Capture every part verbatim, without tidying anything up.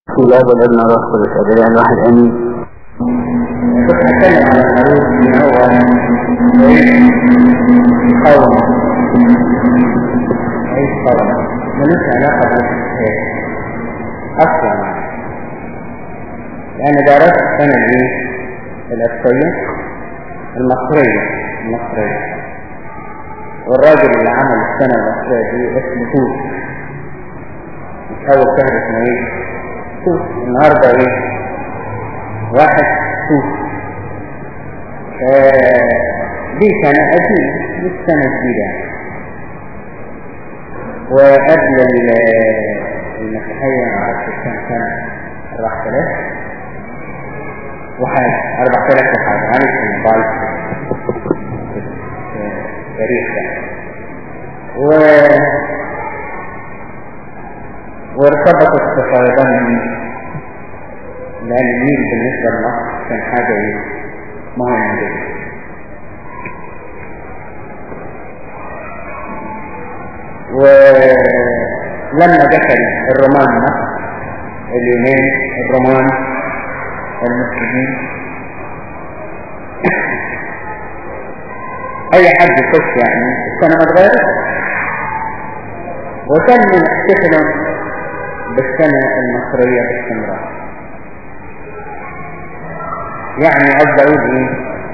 بسم الله والابن والروح القدس الاله الواحد امين. كنت هتكلم على العروض ان هو عيش قوم عيش قوم ملوش علاقه بالحياه اصلا، لان درست السنه دي الاساسيه المصريه المصريه والراجل اللي عمل السنه المصريه دي اسمه توت. مش اول شهر اسمه ايه؟ توت. النهارده ايه؟ واحد توت. آه دي سنة قديمة مش سنة جديدة، وقبل المسيحية معرفش كام سنة، أربعة آلاف وحاجة أربعة آلاف وحاجة عارف الموبايل التاريخ ده. و وارتبطت بفيضان لأن النيل بالنسبة لمصر كان حاجة مهمة جدا. ولما دخل الرومان مصر، اليونان، الرومان، المسلمين، أي حد يخش يعني السنة ما اتغيرت، وكان يحتفلوا بالسنة المصرية باستمرار. يعني قصد اقول ايه؟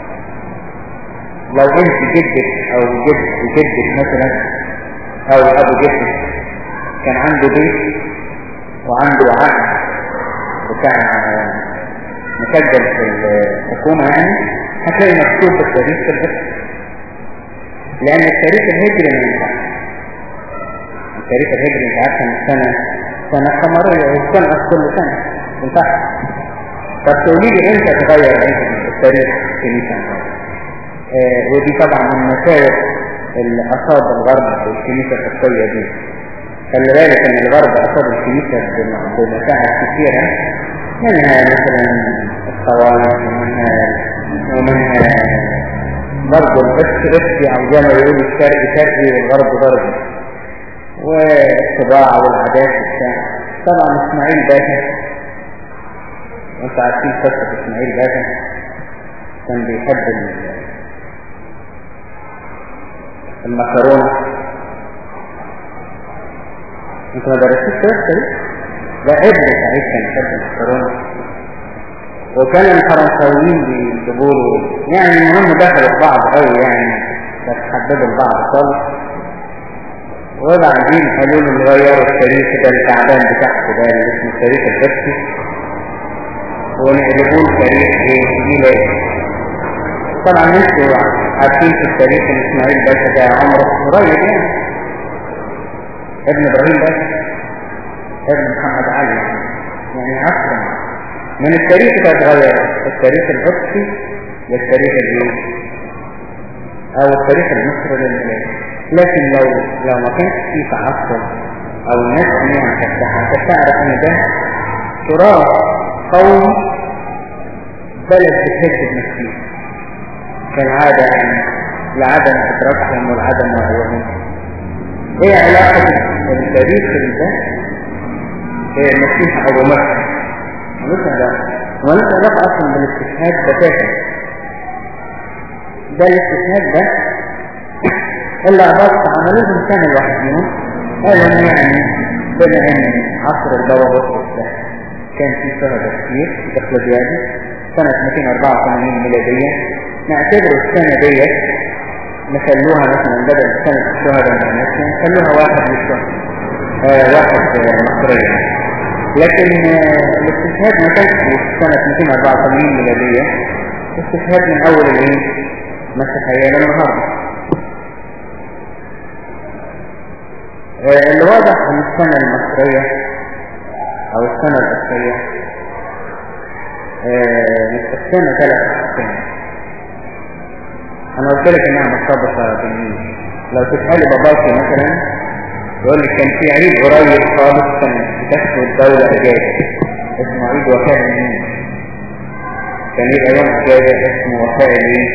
لو انت جدك او جد جدك مثلا او ابو جدك كان عنده بيت وعنده عقد بتاع مسجل في الحكومة، يعني هتلاقي مكتوب في التاريخ البس، لان التاريخ الهجري ما ينفعش. التاريخ الهجري انت عارفه ان السنة سنة قمرية والسنة كل سنة ينفع. طب تقولي لي امتى تغير التاريخ الكنيسة؟ آه ودي طبعا من مساوئ اللي اصاب الغرب بالكنيسة القبطية دي. خلي بالك ان الغرب اصاب الكنيسة بمساعد كثيرة، منها مثلا الطوائف ومنها ومنها برضه الاسري او زي ما يقولوا الشرق شرقي والغرب غربي، والطباع والعادات والبتاع. طبعا اسماعيل باشا، وانت عارفين قصة اسماعيل باشا، كان بيحب المكرونة. انت ما درستيش قصة دي؟ لا، ابن سعيد كان يحب المكرونة، وكان الفرنساويين بيجيبوا يعني المهم دخلوا في بعض قوي، يعني بس حببوا البعض خالص. وبعدين قالوا له نغيروا التاريخ ده التعبان بتاعته ده اللي اسمه التاريخ القبطي ونقلبوه تاريخ ايه؟ ميلادي. طبعا انتوا عارفين في التاريخ ان اسماعيل باشا ده عمره قريب، يعني ابن ابراهيم باشا، ابن محمد علي، يعني عصرا من التاريخ ده اتغير التاريخ القبطي للتاريخ الايه؟ او التاريخ المصري للميلادي. لكن لو لو ما كانش فيه تعصب او ناس يعني هتعرف ان ده تراث قوم بلد بتهد بنفسها كالعادة، يعني لعدم ادراكهم والعدم وعيهم. ايه علاقة التاريخ ده بالمسيح ابو مكة؟ ملوش علاقة، ملوش علاقة اصلا بالاستشهاد بتاتا. ده الاستشهاد ده إلا عبارة عملوه إنسان لوحدهم. قالوا يعني بما أن عصر البابا بطرس ده كان في شهداء كتير في دقلديادي سنة مئتين وأربعة وثمانين ميلادية، نعتبر السنة دي نخلوها مثلا بدل سنة الشهداء مثلا نخلوها واحد للشهر آه واحد مصرية. لكن آه الاستشهاد ما كانش في سنة مئتين وأربعة وثمانين ميلادية، الاستشهاد من أول الإيه؟ مسيحية للنهارده. اللي واضح ان السنة المصرية او السنة القبطية مستقسمة ثلاث اقسام. انا قلت لك انها مرتبطة بالنيل. لو تسألي باباكي مثلا يقول لك كان في عيد قريب خالص كان بتحصل الدولة اجازة اسمه عيد وفاء النيل. كان يبقى يوم اجازة اسمه وفاء النيل.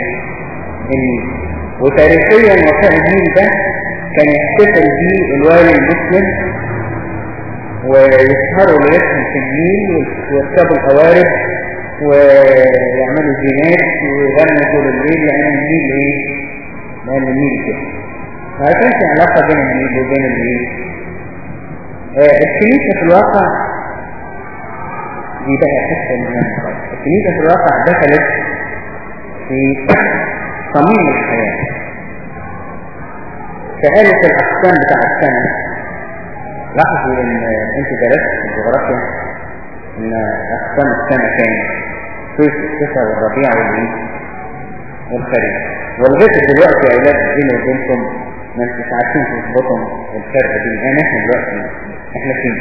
وتاريخيا وفاء النيل ده كان يحتفل به الوالي المسلم ويسهروا ليلتهم في النيل ويركبوا القوارب ويعملوا زينات ويغنوا طول الليل لأن النيل إيه؟ لأن النيل كده. ما كانش علاقة بين النيل وبين النيل. آه الكنيسة في الواقع دي بقى حتة مهمة. الكنيسة في الواقع دخلت في صميم الحياة. فقالت الأقسام بتاع السنة. لاحظوا إن أنت درست في الجغرافيا إن أقسام السنة كانت صيف الشتاء والربيع والعيد والخريف. ولغاية دلوقتي يا أولاد بيني وبينكم ما انتش عارفين تظبطوا الفرق بين أنا إحنا دلوقتي إحنا فين؟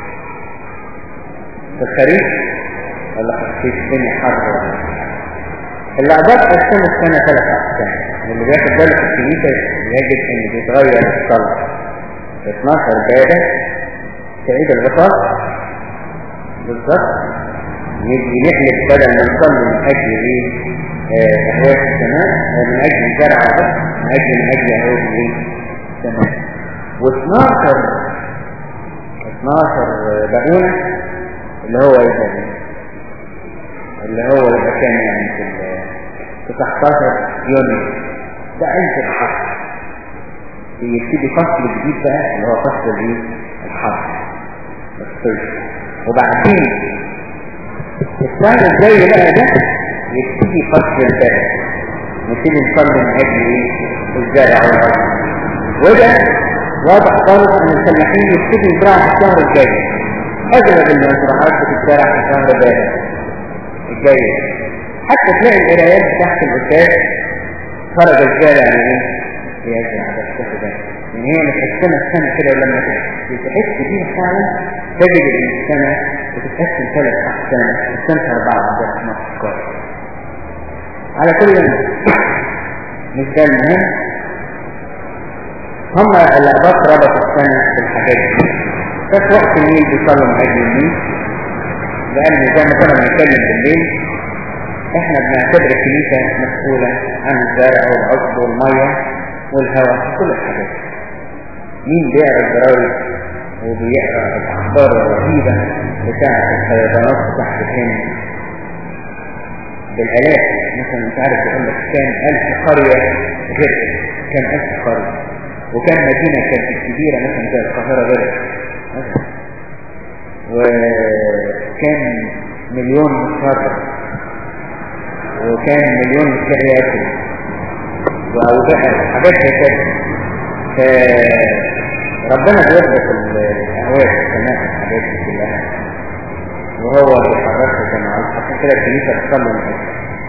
في الخريف ولا في الدنيا حر؟ اللي أضاف أقسام السنة ثلاث أقسام. واللي بياخد باله في الكنيسة يجد إن بيتغير الصلاة. اثناشر بادة في عيد الغطاس بالظبط يجي نحلف بدل ما نصلي من أجل إيه أهواء السماء من أجل الزرع بس من أجل من أجل أهواء إيه السماء. واثناشر اثناشر بقونة اللي هو إيه اللي هو يبقى كان يعني في في تسعتاشر يونيو ده عيد الحرب. يبتدي فصل جديد بقى اللي هو فصل الايه الحرب الصيف. وبعدين السنة الجاية بقى ده يبتدي فصل الزرع. نبتدي نصلي من اجل ايه الزرع والارض. وده واضح خالص ان الفلاحين يبتدي يزرعوا في الشهر الجاي. اغلب المزرعات بتزرع في شهر بارد الجاي. حتى تلاقي القرايات تحت الاساس خرج الزارع من ايه يزرع ده الشهر ده. يعني هي متقسمه السنه كده لما تحس بيها فعلا تجد ان السنه بتتقسم ثلاث اقسام. السنه اربعه عندنا في مصر. على كل مش ده المهم. هم الأقباط ربطوا السنة بالحاجات دي. بس وقت الليل بيصلوا من أجل النيل لأن زي ما كنا بنتكلم بالليل احنا بنعتبر الكنيسة مسؤولة عن الزرع والعشب والمية والهواء وكل الحاجات. مين بيقرأ الجرايد وبيقرأ الأخبار الرهيبة بتاعة الفيضانات تحت الهند بالآلاف؟ مثلا مش عارف يقول لك كان ألف قرية غير كان ألف قرية، وكان مدينة كانت كبيرة مثلا زي القاهرة غير، وكان مليون مصرف، وكان مليون مستهياتي وأوضاع حاجات كده. فربنا بيربط الأهواء في السماء الحاجات دي كلها وهو بيحركها زي ما قلت. عشان كده الكنيسة بتصلي من أجل.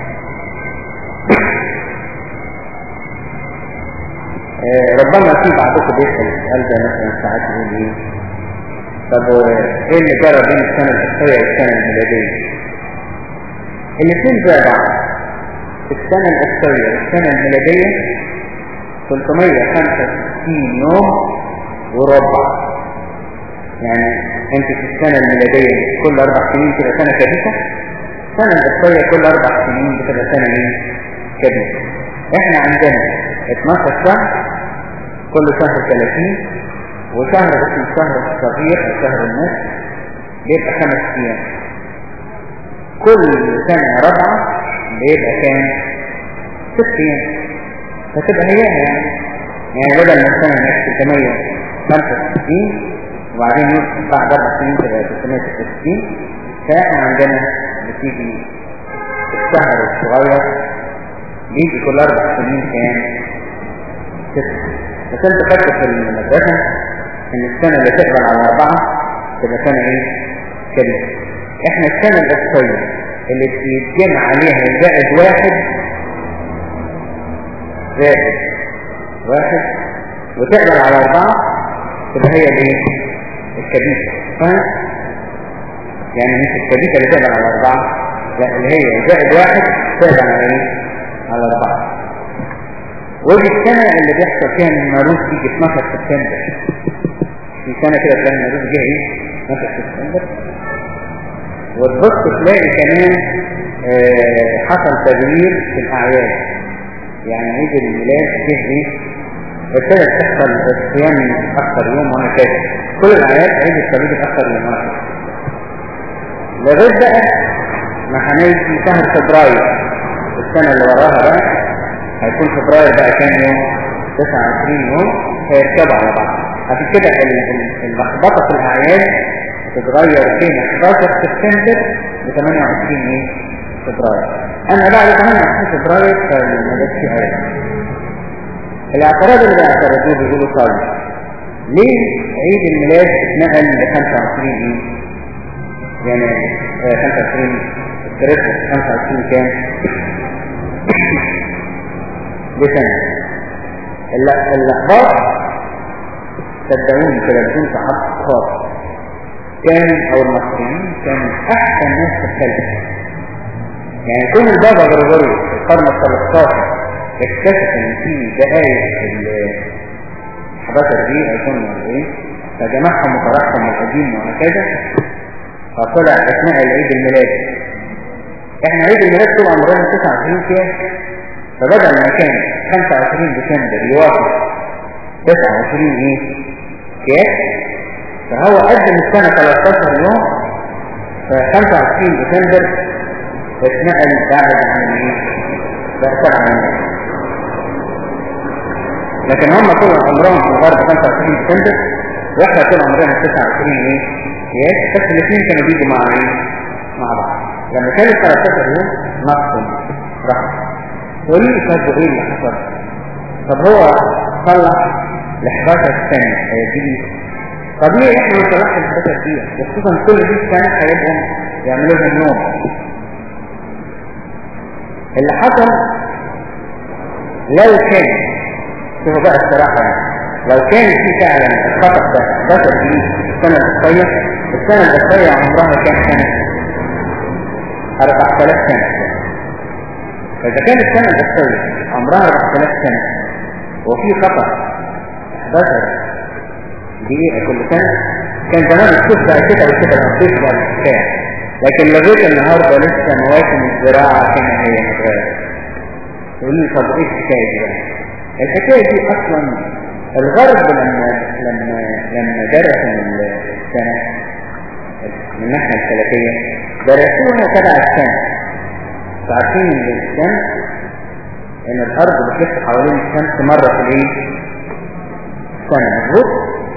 ربما في بعضكم بيسأل السؤال ده مثلا ساعات يقول ايه طب ايه اللي جرى بين السنة الأساسية والسنة الميلادية؟ الاثنين زي بعض. السنة الأساسية والسنة الميلادية ثلاثمية وخمسة وستين يوم وربع. يعني انت في السنة الميلادية كل اربع سنين تبقى سنة كبيسة، السنة الأساسية كل اربع سنين بتبقى سنة ايه كبيسة. احنا عندنا اتناشر شهر، كل شهر ثلاثين، وشهر اسمه الشهر الصغير شهر النصف بيبقى خمس ايام. كل سنة رابعة بيبقى كام؟ ست ايام. فتبقى هي يعني يعني بدل ما السنة ثلاثمية وخمسة وستين وبعدين بعد اربع سنين تبقى ثلاثمية وستة وستين. فاحنا عندنا بتيجي الشهر الصغير بيجي كل اربع سنين كام؟ ست. بس انت فاكر في المدرسة ان السنة اللي تقبل على اربعة تبقى سنة ايه؟ كده. احنا السنة الاساسية اللي بيتجمع عليها زائد واحد زائد واحد وتقبل على اربعة تبقى هي الايه؟ الكبيسة. فاهم؟ يعني مش الكبيسة اللي تقبل على اربعة، لا اللي هي زائد واحد تقبل على ايه؟ على اربعة. ودي السنة اللي بيحصل فيها ان الماروس يجي اتناشر سبتمبر. في سنة كده تلاقي الماروس جه ايه؟ اتناشر سبتمبر. وتبص تلاقي كمان آه حصل تغيير في الاعياد. يعني عيد الميلاد جه ايه؟ ابتدت تحصل الصيام اكثر يوم وهكذا. كل الاعياد عيد الصليب اكثر من واحد. لغاية بقى ما هنيجي شهر فبراير السنة اللي وراها بقى هيكون فبراير بقى كام يوم؟ تسعة وعشرين يوم هيركبوا على بعض. عشان كده اللخبطة في الأعياد تتغير بين احداشر سبتمبر ل ثمانية وعشرين ايه؟ فبراير. أنا بعد ثمانية وعشرين فبراير فما جاتش آية. الاعتراض اللي بيعترضوه بيقولوا طيب ليه عيد الميلاد اتنقل ل خمسة وعشرين ايه؟ يعني خمسة وعشرين كريسماس خمسة وعشرين كام؟ ديسمبر. اللحظات صدقوني كده بدون تحقق خاص كان او المصريين كانوا احسن ناس في الخلق. يعني كون البابا غريغوري في القرن الثالثاشر اكتشف ان في دقائق حداشر دقيقة يكون ايه فجمعهم وطرحهم القديم وهكذا فطلع اثناء العيد الميلاد. احنا عيد الميلاد طول عمرنا تسعة وعشرين كام، فبدل ما كان خمسة وعشرين ديسمبر يوافق تسعة وعشرين ايه كام، فهو قدم السنة ثلاثة عشر يوم، ف خمسة وعشرين ديسمبر اتنقل بعد عن ايه بقى سبعة يوم. لكن هم طول عمرهم في الغرب خمسة وعشرين ديسمبر واحنا طول عمرنا تسعة وعشرين ايه كام، بس الاثنين كانوا بيجوا مع ايه مع بعض. لما كان ثلاثة عشر يوم نقصهم رقم. وليه يفضل ايه اللي حصل؟ طب هو صلح ل احداشر سنة هيجي طبيعي احنا ما صلحش ل احداشر دقيقة، وخصوصا كل دي سنة هيبقوا يعملوا لهم نوم. اللي حصل لو كان شوفوا بقى الصراحة يعني لو كان في فعلا الخطأ ده احداشر دقيقة السنة البطية، السنة البطية عمرها كام سنة؟ أربعة آلاف سنة. فإذا كانت السنة البطية عمرها أربعة آلاف سنة وفي خطأ احداشر دقيقة كل سنة، كان زمان الصوت بقى كده وكده الأبديت بقى الحكاية. لكن لغاية النهاردة لسه مواسم الزراعة كما هي متغيرة. تقول لي طب ايه الحكاية دي بقى؟ الحكاية دي أصلا الغرب لما لما لما درسوا السنة من الناحية الفلكية درسوها تبع السنة. عارفين ان الشمس ان الارض بتلف حوالين الشمس مرة في الايه؟ السنة مظبوط؟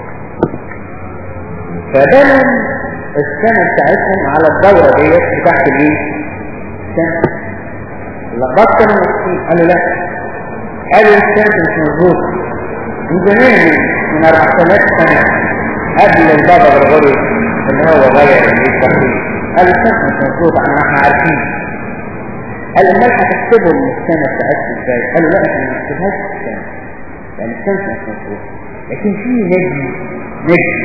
فبنوا السنة بتاعتهم على الدورة ديت بتاعت الايه؟ الشمس. لقد كانوا مصرين قالوا لا، قالوا الشمس مش مظبوط من زمان من أربعة آلاف سنة قبل البابا غريغوري اللي هو غير التقويم. قالوا الشمس مش مظبوط احنا عارفين. قال امال هتكتبوا من السنة بتاعتكم ازاي؟ قالوا لا احنا ما نكتبهاش في السنة لان الشمس مش مظبوط، لكن في نجم نجم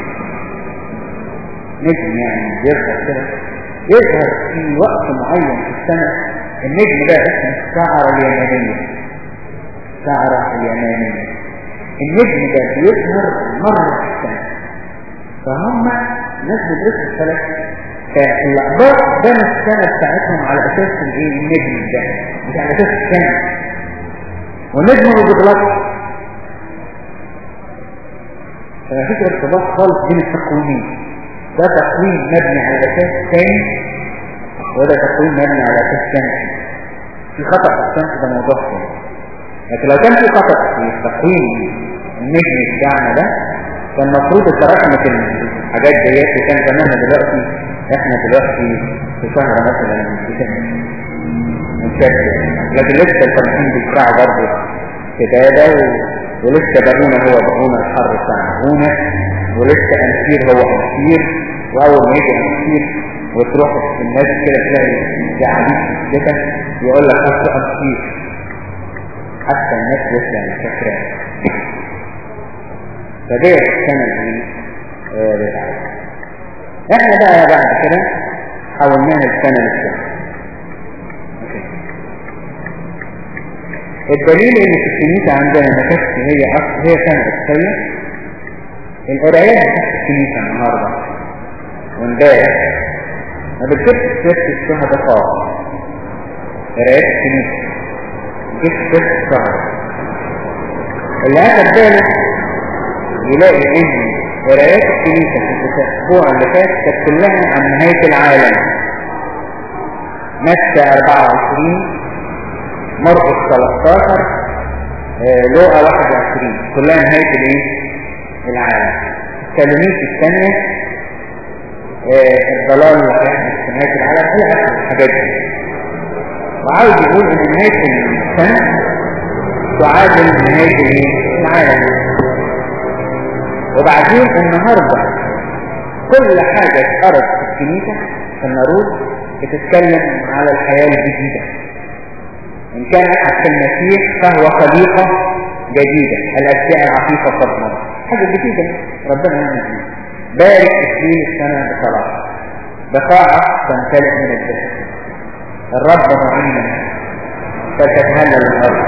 نجم يعني بيظهر كده يظهر في وقت معين في السنة. النجم ده اسمه الساعة اليمانية. الساعة اليمانية النجم ده بيظهر مرة في السنة. فهم ناس بيدرسوا الفلك فالأخبار بنوا السنة بتاعتهم على أساس الايه النجم ده مش على أساس السنة. والنجم ما بيغلطش. فمفيش ارتباط خالص بين التقويمين. ده تقويم مبني على أساس ثاني وده تقويم مبني على أساس ثاني. في خطأ في الشمس ده موضوع ثاني. لكن لو كان في خطأ في تقويم النجم بتاعنا ده كان المفروض اتراكمت الحاجات ديت وكان زماننا دلوقتي احنا دلوقتي في شهر مثلا متشكل، لكن لسه الفرحين بيسرعوا برضه كتابة ولسه باقونا هو باقونا الحر بتاع باقونا ولسه أمسير هو أمسير. وأول ما يجي أمسير وتروح الناس كده تلاقي جعليك في الشتاء يقول لك أصل أمسير حتى الناس لسه مش فاكرة. فدي السنة دي بتاعتها. احنا بقى بعد كده حولناها السنة للسنة. الدليل ان في الكنيسة عندنا ما كانتش هي اصل هي سنة اساسية. القرايات بتاعت الكنيسة النهارده وامبارح ما بتجيبش سيرة الشهداء خالص. قرايات الكنيسة ما بتجيبش سيرة الشهداء. اللي اخد باله يلاقي ان قراءات الكنيسة في الأسبوع اللي فات كانت كلها عن نهاية العالم. متى أربعة وعشرين، مرقس ثلاثة عشر، آه، لوقا واحد وعشرين، كلها نهاية الايه؟ العالم. التلاميذ الثانية آه، الضلال اللي هيحدث في نهاية العالم إلى آخر الحاجات دي. وعاوز يقول إن نهاية السنة تعادل نهاية الايه؟ العالم. وبعدين النهاردة كل حاجة اتقرت في الكنيسة في الناروز بتتكلم على الحياة الجديدة. إن كان أحد في المسيح فهو خليقة جديدة، الأشياء العتيقة قد مضت. حاجة جديدة ربنا يعمل. بارك تكليل السنة بصلاة، بقاعة تمتلئ من الجسد، الرب معينا فتتهلل الأرض.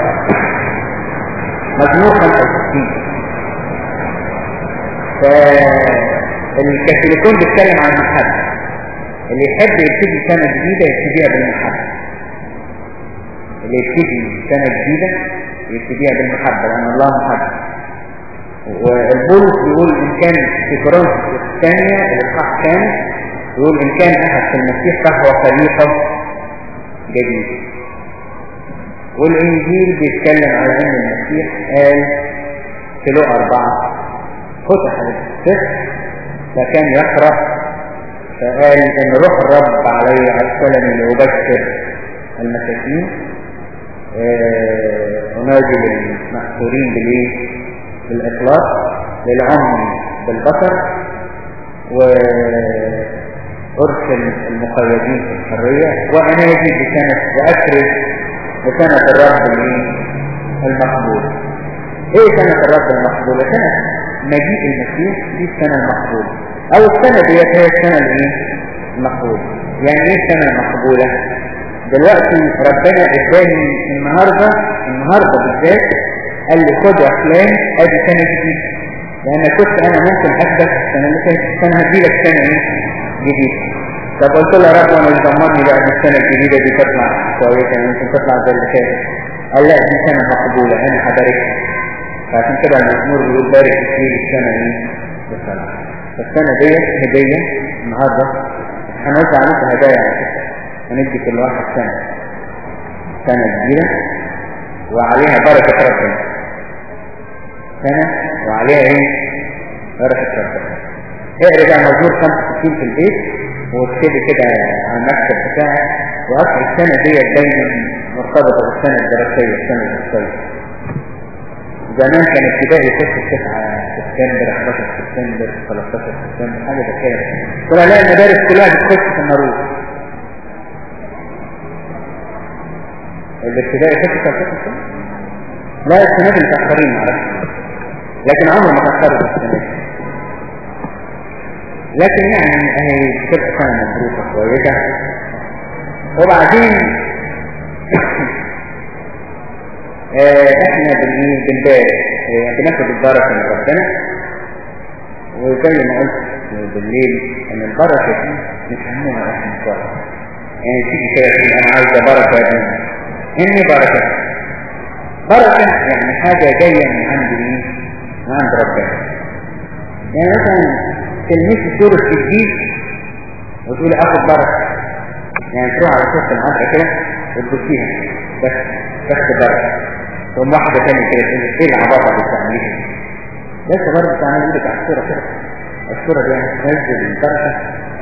مجموع خمسة وستين. فالكاثوليكون بيتكلم عن المحبة. اللي يحب يبتدي سنة جديدة يبتديها بالمحبة. اللي يبتدي سنة جديدة يبتديها بالمحبة، لأن الله محبة. والبولس بيقول إن كان في كورنثوس الثانية الإصحاح الثاني يقول إن كان أحد في المسيح فهو خليقة جديدة. والإنجيل بيتكلم على أن المسيح قال في لوقا أربعة فتح السفر فكان يقرأ فقال إن روح الرب علي أرسلني لأبشر المساكين، أنادي للمحصورين بالإيه؟ بالإطلاق، للعمي بالبصر، وأرسل المقيدين في الحرية، وأنادي بسنة وأكرز بسنة الرب المقبول. إيه سنة الرب المقبولة؟ سنة مجيء المسيح دي السنة المقبولة، أو السنة دي هي السنة المقبولة. يعني إيه السنة المقبولة؟ دلوقتي ربنا اداني النهاردة النهاردة بالذات قال لي خد يا فلان ادي سنة جديدة، لأن كنت أنا ممكن أحدث السنة اللي فاتت، السنة هديلك سنة إيه؟ جديدة. طب قلت له يا رب أنا مش ضمني بقى إن السنة الجديدة دي تطلع كويسة، يمكن تطلع زي اللي فاتت. قال لا دي سنة مقبولة أنا هباركها. فعشان كده المزمور بيقول بارك فيه السنة إيه؟ بالصلاة. فالسنة دي هدية النهاردة، هنوزع عليك هدايا على فكرة، هندي كل واحد سنة سنة جديدة وعليها بركة ربنا، سنة وعليها ايه؟ بركة ربنا. اقرأ بقى مزمور خمسة وستين في البيت واكتبي كده على المكتب بتاعك، واصل السنة دي دايما مرتبطة بالسنة الدراسية، السنة الدراسية. زمان كان ابتدائي يخش تسعة سبتمبر، احداشر سبتمبر، ثلاثتاشر سبتمبر، حاجة زي كده. كنا نلاقي المدارس كلها بتخش في الناروز. الابتدائي يخش ثلاثتاشر سبتمبر؟ لا السنة دي متأخرين معرفش، لكن عمره ما تأخروا السنة دي. لكن يعني اهي بتبقى سنة مبروكة كويسة. وبعدين اه احنا بنبارك، اه بناخد البركة من ربنا. وزي ما قلت بالليل ان البركة دي مش همنا احنا صار، يعني تيجي كده تقول انا عايزة بركة دي، اني بركة بركة يعني حاجة جاية من عند مين؟ من عند ربنا. يعني مثلا تلمسي سورة الجديد وتقولي اخد بركة، يعني تروح على سورة العذراء كده وتبصيها بس بس بركة. ثم واحدة تانية كده تقول ايه العباطة اللي بتعمليها؟ بس برضه بتعمل ايدك على الصورة كده، الصورة دي هتنزل البركة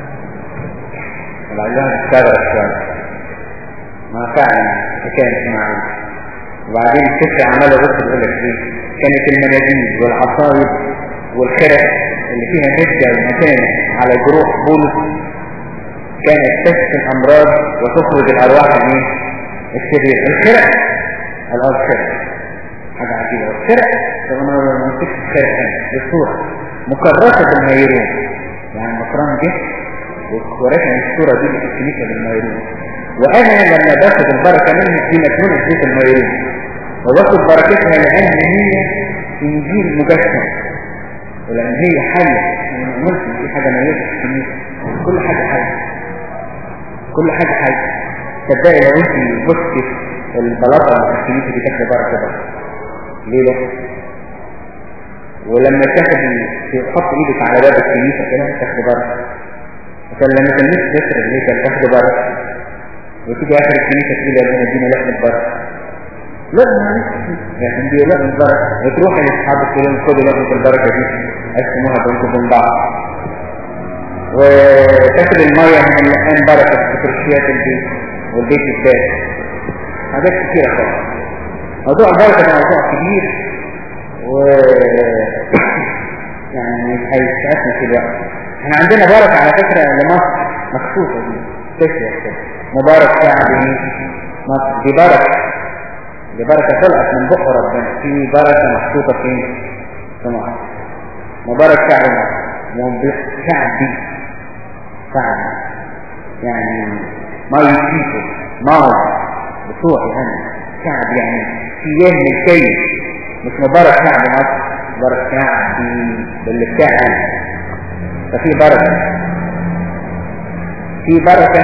ولعلها تستغرق شوية. ما فعلا حكاية اسمها. وبعدين السفر عمال يبص يقول لك ايه؟ كانت المناديل والعصايب والخرق اللي فيها مدة ومتانة على جروح بولس كانت تشفي الأمراض وتخرج الأرواح من الشرير. الخرق الخرق حاجة عجيبة. الخرق طبعا ما نمسكش الخرق ثاني الصورة مكرسة بالميرون، يعني المطران دي ورثنا الصورة دي بتكنيكها بالميرون. وأنا لما باخد البركة منها دي مكنونة زيت الميرون وباخد بركتها لأن هي إنجيل مجسم، ولأن هي حية. يعني ما نقولش إن في حاجة ميتة في الكنيسة، كل حاجة حية، كل حاجة حية. صدقني لو أنت بصتي البلاطة اللي في الكنيسة دي تاخد بركة بس. ليه لا؟ ولما تاخد تحط ايدك على باب الكنيسة كده تاخد بركة، عشان لما تلمس تسر الهيكل تاخد بركة، وتيجي اخر الكنيسة تقول يا ابن الدين لحظة بركة، لازم لكن دي لحظة بركة، وتروح لاصحابك تقول لهم خدوا لحظة البركة دي قسموها بينكم وبين بعض، وتاخد المية من اللحان بركة في كرسيات البيت والبيت الثالث. حاجات كتيرة خالص. موضوع البركة ده موضوع كبير و يعني مش هيسعفنا في الوقت. احنا عندنا بركة على فكرة لمصر مخصوصة دي تشرح كده، مبارك شعب مصر، دي بركة، دي بركة طلعت من بق ربنا، في بركة محطوطة فين؟ في مصر. مبارك شعب مصر، شعبي شعب يعني ما يشيكه مال بصوحي هنا شعب، يعني سياه من الكيس، مش مبارك شعب مصر، مبارك شعب باللي بتاعه. ففي بركة، في بركة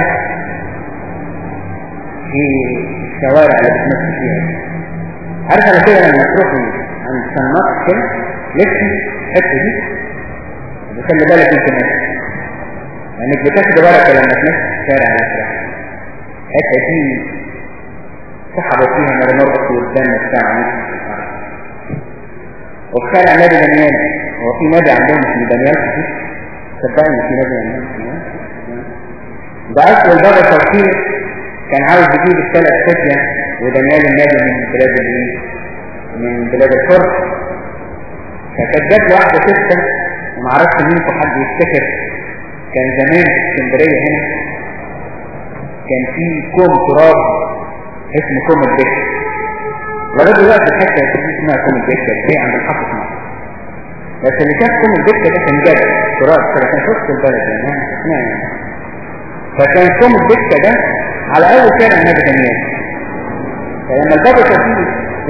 في الشوارع اللي بتمشي فيها. عارف على كده لما تروحي عند سنات كده لفي الحتة دي وخلي بالك انت ماشي، لانك بتاخد بركة لما تمشي في الشارع الاسرع. الحتة دي سحبوا فيها مرمرة والدم بتاع نفس الارض. وفي شارع نادي دانيال، هو في نادي عندهم اسمه دانيال كتير، صدقني في نادي عندهم. ده اصل البابا توفيق كان عاوز يجيب الثلاث فتية ودانيال النادي من بلاد الايه؟ من بلاد الفرس. فكانت جات له واحدة ستة ومعرفش منكم حد يفتكر، كان زمان في اسكندرية هنا كان في كوم تراب اسمه كوم الدكة، لغاية دلوقتي الحتة اسمها كوم الدكة هي عند الحافظ مصر. بس اللي شاف كوم الدكة ده كان جد تراب كده، كان في وسط البلد يعني اسمها يعني. فكان كوم الدكة ده على اول شارع نادي دانيال. فلما البابا توفيق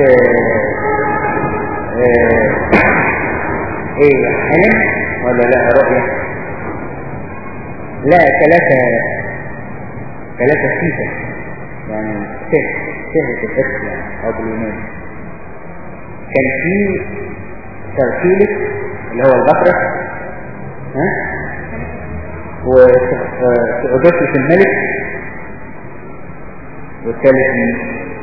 ايه حلم ولا لا رؤية؟ لا ثلاثة ثلاثة سيسة يعني سهل سهلة الاسم يعني او باليونان. كان في ترسيلك اللي هو البطرس ها وأوديسيوس الملك، والثالث مين؟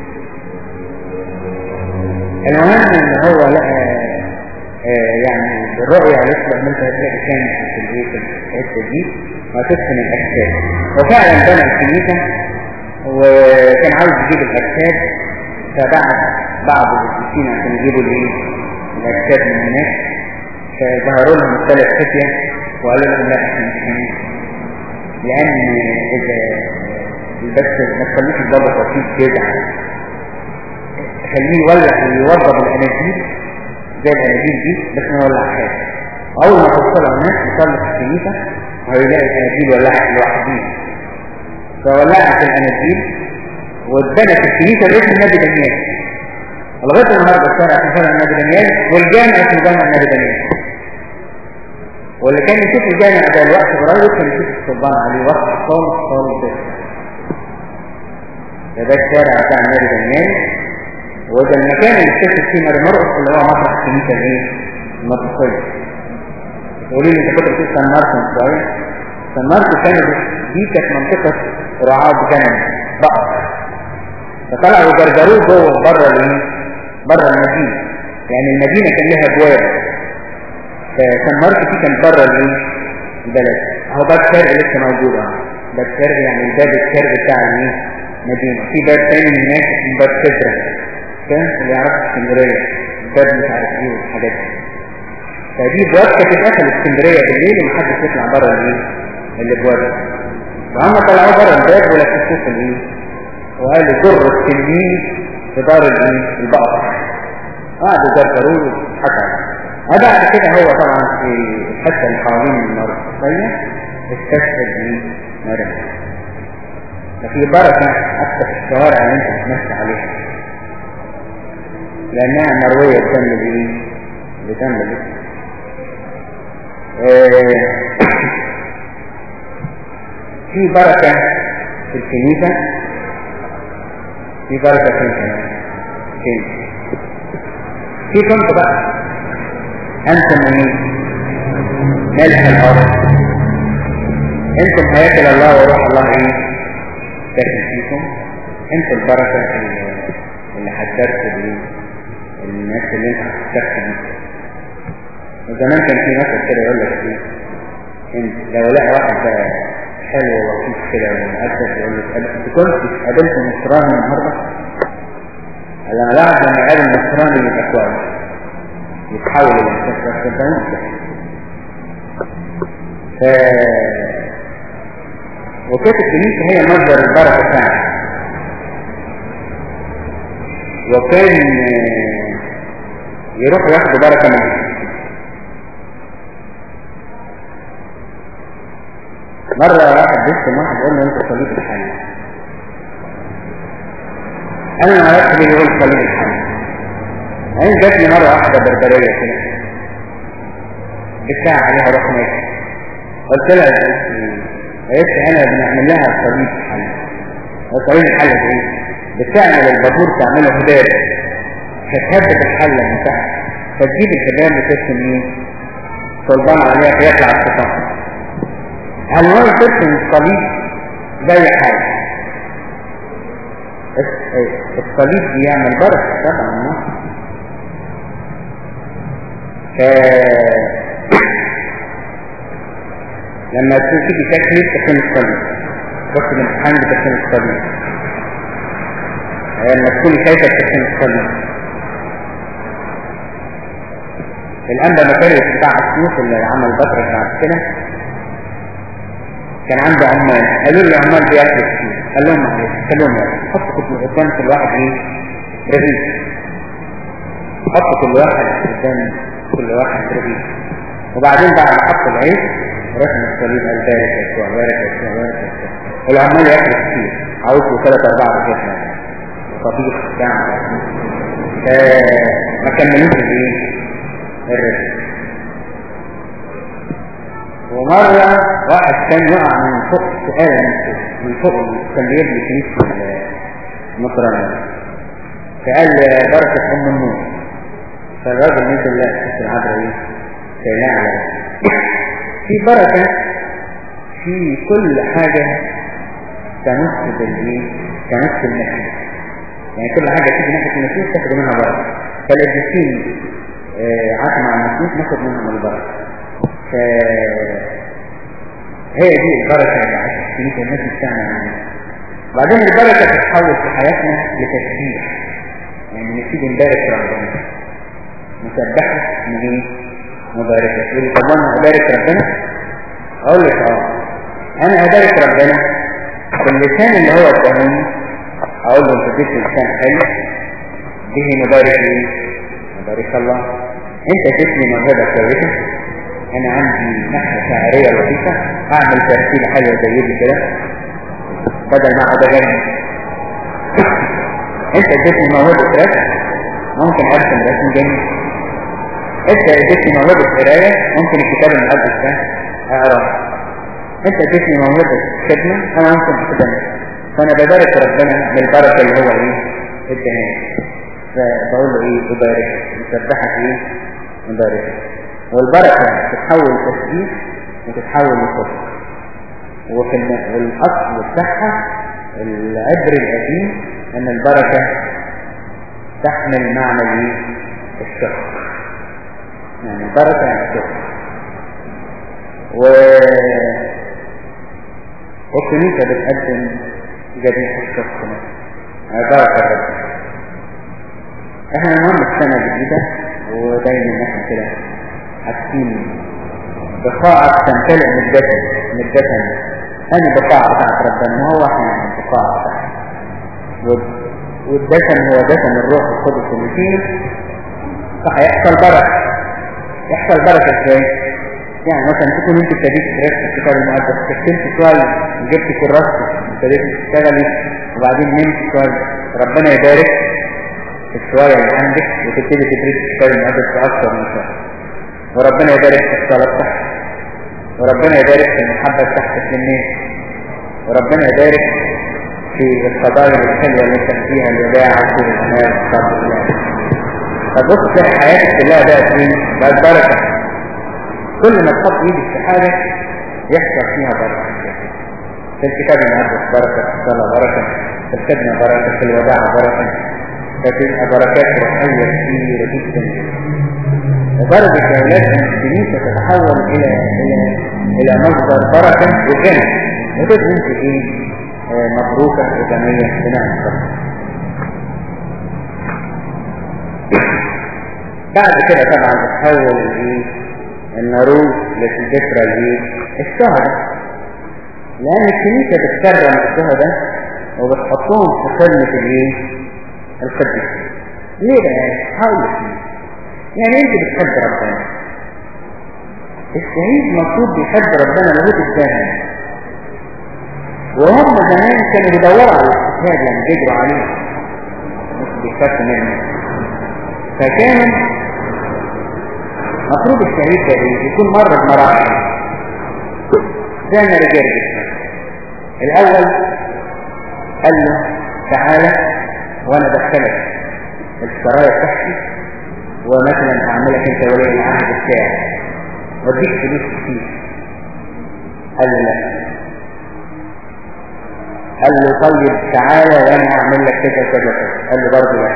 المهم ان هو لقى آه يعني بالرؤية يطلع منك هتلاقي كان في البيت الحتة دي وتسكن الأجساد. وفعلا بنى الكنيسة وكان عاوز يجيب الأجساد، فبعد بعض القديسين عشان يجيبوا الأجساد من هناك، فظهروا لهم الثلاث فتية وقالوا لهم لا احنا مش هنيجي، لأن إذا بس ما تخليش البابا توفيق يزعل، خليه يولع ويوضب الأناجيل زي الأناجيل دي بس ما يولعهاش. أول ما توصلها الناس يصلي في الكنيسة ويلاقي الأناجيل ولعت لوحدين، فولعت الأناجيل واتبنت الكنيسة باسم نادي دانيال. لغاية النهارده الشارع اسمه شارع نادي دانيال، والجامع اسمه جامع نادي دانيال. واللي كان يشوف الجامع ده الوقت قريب كان يشوف الصبان عليه وقت خالص خالص. ده الشارع بتاع نادي دانيال، وده المكان اللي اكتشف فيه ماري مرقس اللي هو مسرح الكنيسة الايه؟ المسيحية. تقولي لي انت كنت بتقول سان ماركو شوية؟ سان ماركو كانت دي كانت منطقة رعاة غنم بقر، فطلعوا يجرجروه جوه بره الايه؟ بره المدينة، يعني المدينة كان لها ابواب، فسان ماركو دي كانت بره الايه؟ البلد. اهو باب شرق لسه موجود اهو، باب شرق يعني الباب الشرق بتاع الايه؟ مدينة. في باب تاني من هناك اسمه باب سدرة، كان اللي يعرف اسكندرية باب مش عارف ايه والحاجات دي. فدي بواب كانت اتقفل اسكندرية بالليل ومحدش يطلع بره الايه؟ الابواب. وهم طلعوا بره الباب ولا تشوف الايه؟ وقالوا جر التلميذ في دار الايه؟ البقر. قعدوا جرجروه وحكى. وبعد كده هو طبعا في الحته اللي حوالين المرصيه استشهد بمرض. ففي بركه حتى في الشوارع اللي انت بتمشي عليها، لانها مرويه بدم الايه؟ بدم الاسم. في بركة في الكنيسة، في بركة في الكنيسة في كنت بقى أنتم ايه؟ ملح الأرض، أنتم هياكل الله وروح الله ايه؟ ساكن فيكم، أنتم البركة اللي هتشاركوا بيه الناس اللي انت هتشاركوا بيه. وزمان كان في مثل كده يقول لك ايه؟ انت لو لقى واحد حلو ولطيف كده ومؤدب يقول لك انت كنت قابلت نصراني النهارده؟ لما لاحظ لما قابل نصراني يبقى كويس يتحول الى انسان صدقوني. ف وكانت الكنيسه هي مصدر البركه فعلا، وكان يروح ياخد بركه منه. مرة واحد بيسأل واحد يقول له انت صليب الحي. انا ما عرفت ليه يقول صليب الحي. عين جاتني مرة واحدة بربرية كده بتاع عليها روح ماشي، قلت لها قلت انا بنعمل لها صليب الحي. صليب الحي ايه؟ بتعمل البابور تعمله هداب، فتهبت الحلة من تحت، فتجيب الهداب وترسم ايه؟ صلبان عليها فيطلع الصفات. ألوان ترسم الصليب زي حاجة، الصليب بيعمل بركة طبعا. ف لما تيجي تكليف تكون الصليب، بس الامتحان بتكون الصليب، لما تكون شايفة تكون الصليب. الأنبا مكاريس بتاع السيوف اللي عمل بطرة بعد كده كان عنده عمال، قالوا له عمال بياكل كتير، قال لهم معلش خلوهم ياكلوا، حطوا قدام كل واحد ايه؟ رغيف، حطوا كل واحد قدام كل واحد رغيف، وبعدين بعد ما حطوا العيش رسم الصليب قال بارك يسوع بارك يسوع بارك يسوع. والعمال ياكل كتير، عاوز له ثلاث اربع رغيف طبيخ بتاع، فما كملوش الايه؟ الرغيف. ومرة واحد كان يقع من فوق سؤال من فوق كان بيبني كنيسة النصرانية، فقال بركة أم النور، فالراجل نزل لا في العذراء ايه؟ سيلاء عليه. في بركة في كل حاجة تمس بالايه؟ تمس بالمسيح، يعني كل حاجة تيجي ناحية المسيح تاخد منها بركة. فالقديسين عاشوا مع المسيح ناخد منهم البركة. هي دي البركة اللي عاشت الكنيسة الناس بتاعنا عنها. بعدين البركة تتحول في حياتنا لتسبيح، يعني نبتدي نبارك ربنا، مسبحة من ايه؟ مباركة. يقول لي طب انا ابارك ربنا؟ اقول لك اه انا ابارك ربنا باللسان اللي هو اداني، اقول له انت اديت لسان حلو، به مبارك ايه؟ مبارك الله. انت اديتني موهبة كويسة، انا عندي ناحية شعرية لطيفة، اعمل ترتيب حلوة زي دي كده بدل ما اقعد اجري. انت اديتني موهبة رسم، ممكن ارسم رسم جميل. انت اديتني موهبة قراية، ممكن الكتاب المقدس ده اقراه. انت اديتني موهبة خدمة، انا ممكن اخدمها. فانا ببارك ربنا بالبركة اللي هو ايه؟ اداني. فبقول له ايه؟ ابارك، مسبحك ايه؟ مبارك. والبركة تتحول تسبيح وتتحول لصدق. وفي الأصل بتاعها العبر القديم أن البركة تحمل معنى الشكر، يعني البركة يعني الشكر. و... والكنيسة بتقدم ذبيحة الشكر بركة ربنا. احنا المهم السنة الجديدة ودايما احنا كده حاسين بقاعة تمتلئ من الدفن من الدفن أنا بقاعة بتاعت ربنا، ما هو احنا بقاعة بتاعت، والدفن هو دفن الروح القدس اللي فيه. فهيحصل بركة. يحصل بركة ازاي؟ يعني مثلا تكون انت ابتديت تدرس الكتاب المقدس، كتبت شوية وجبت كراسة ابتديت تشتغلي وبعدين نمت شوية، ربنا يبارك في الشوية اللي عندك وتبتدي تدرس الكتاب المقدس في أكثر من شهر، وربنا يبارك في الصلاة بتاعتك، وربنا يبارك في المحبة بتاعتك للناس، وربنا يبارك في القضايا الحلوة اللي انت فيها، الوداع والسر الأمان والصبر. فتبص تلاقي حياتك كلها بقت ايه؟ بقت بركة. كل ما تحط ايدك في حاجة يحصل فيها بركة. في الكتاب المقدس بركة، في الصلاة بركة، في الخدمة بركة، في الوداع بركة، فتبقى بركات روحية كثيرة جدا. لدرجة يا أولاد أن الكنيسة تتحول إلى إلى إلى مصدر بركة وغنى، وتبقى أنت إيه؟ آه مبروكة وغنية بنعمة ربنا. بعد كده طبعا تتحول إيه؟ الناروز لذكرى الإيه؟ الشهداء. لأن الكنيسة بتكرم الشهداء وبتحطهم في خدمة الإيه؟ القديس. ليه بقى؟ هقول لك يعني انت بتحب ربنا. الشهيد مفروض بيحب ربنا لغاية الزمن. وهم زمان كانوا بيدوروا على الاستشهاد لما بيجروا عليه مش بيخافوا منه. فكان مفروض الشهيد ده يكون مر بمراحل زي ما رجال الاول قال له تعالى وانا دخلك السرايا بتاعتي ومثلا اعملك انت ولي العهد بتاعي واديك فلوس كتير. قال له لا. قال له طيب تعالى وانا اعمل لك كذا كذا كذا. قال له برضه لا.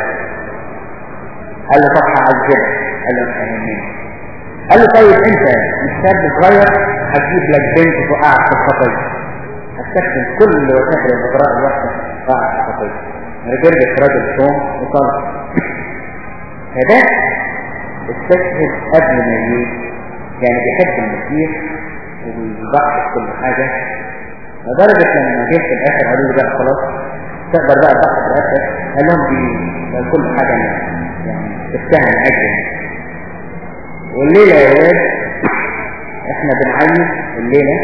قال له طب هعذبك. قال له مش هيهمني. قال له طيب انت مش شاب صغير هتجيب لك بنت تقع في الخطيه، هتستخدم كل وسائل الاغراء الوحده تقع في الخطيه. رجل راجل صوم وصلاه. فده استشهد قبل ما يجي، يعني بيحب المسيح وبيضحي كل حاجه، لدرجه لما جه في الاخر قالوا له بقى خلاص تقدر بقى تضحي في الاخر. قال لهم دي كل حاجه يعني تستاهل اجر. والليله يا ولاد احنا بنعيد الليله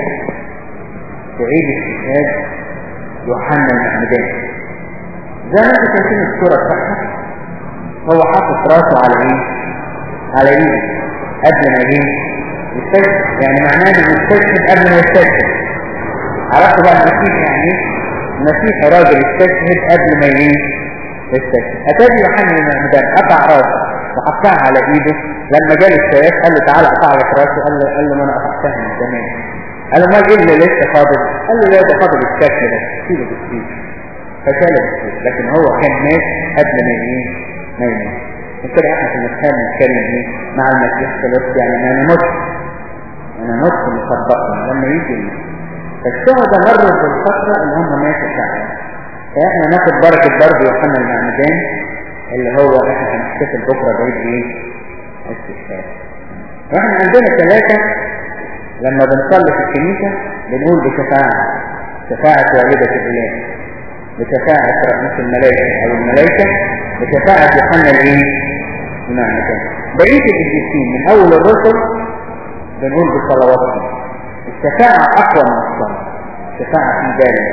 في عيد استشهاد يوحنا المعمدان. زي ما انتم شايفين الصوره بتاعتها، هو حاطط راسه على ايه؟ على ايده قبل ما يجي يستشهد. يعني معناه انه يستشهد قبل ما يستشهد. عرفتوا بقى المسيح يعني ايه؟ المسيح راجل يستشهد قبل ما يجي يستشهد. اتاري يوحنا المعمدان قطع راسه وحطها على ايده. لما جاء الشيخ قال له تعالى اقطع لك راسه. قال له قال له ما انا قطعتها من زمان. قال له ما ايه اللي لسه فاضل؟ قال له لا ده فاضل الشكل ده سيبه بالسيف. فشاله بالسيف. لكن هو كان مات قبل ما ايه؟ ما يموت. وكده احنا في المسحاب نتكلم ايه؟ مع المسيح خلاص يعني ما نموت. انا نص مصدقا لما يجي. فالشهداء مروا بالفتره اللي هم ماتوا فعلا. فاحنا ناخد بركه برضه يوحنا المعمدان اللي هو احنا هنحتفل بكره بعيد ايه؟ استشهاد. واحنا عندنا ثلاثه لما بنصلي في الكنيسه بنقول بشفاعه شفاعه والده الاله، بشفاعه رئيس الملائكه او الملائكه، بشفاعه يوحنا الايه؟ المعمدان. بقيه القديسين من اول الرسل بنقول بصلواتهم. الشفاعه اقوى من الصلاه، الشفاعه في ذلك.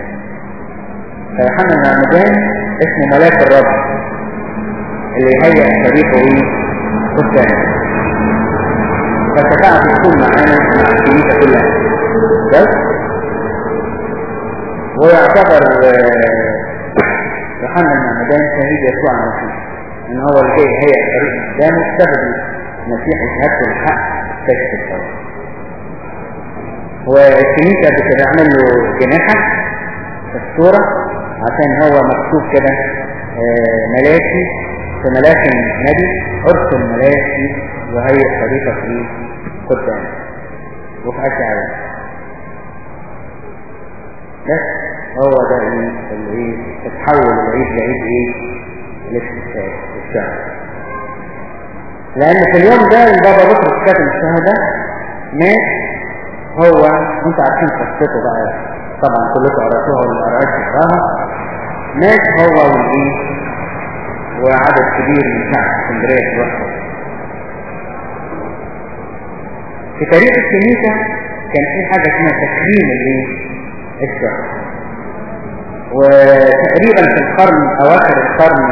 فيوحنا المعمدان اسمه ملاك الرب اللي يهيئ طريقه ايه؟ قدامه. فالشفاعة تكون معانا مع الكنيسة كلها. بس ويعتبر يوحنا المعمدان شهيد يسوع المسيح، ان هو اللي جاي هيئ طريق قدامه بسبب المسيح شهادته الحق تكشف الصوت. والكنيسة بتعمل له جناحة في الصورة عشان هو مكتوب كده ملاكي في ملاك النبي ارسل ملاكي وهيئ طريقك ايه قدامك. وفي اشعياء بس هو ده ايه اللي ايه تتحول العيد لعيد ايه؟ الاستشهاد الشهر. لان في اليوم ده البابا بطرس كاتب الشهداء مات. هو انتوا عارفين قصته بقى طبعا كلكم قرأتوها ولا قرأتوها تقراها. مات هو والايه وعدد كبير من شعب اسكندريه في الوقت. في تاريخ الكنيسه كان في حاجه اسمها تكريم الايه؟ الشهر. وتقريبا في القرن اواخر القرن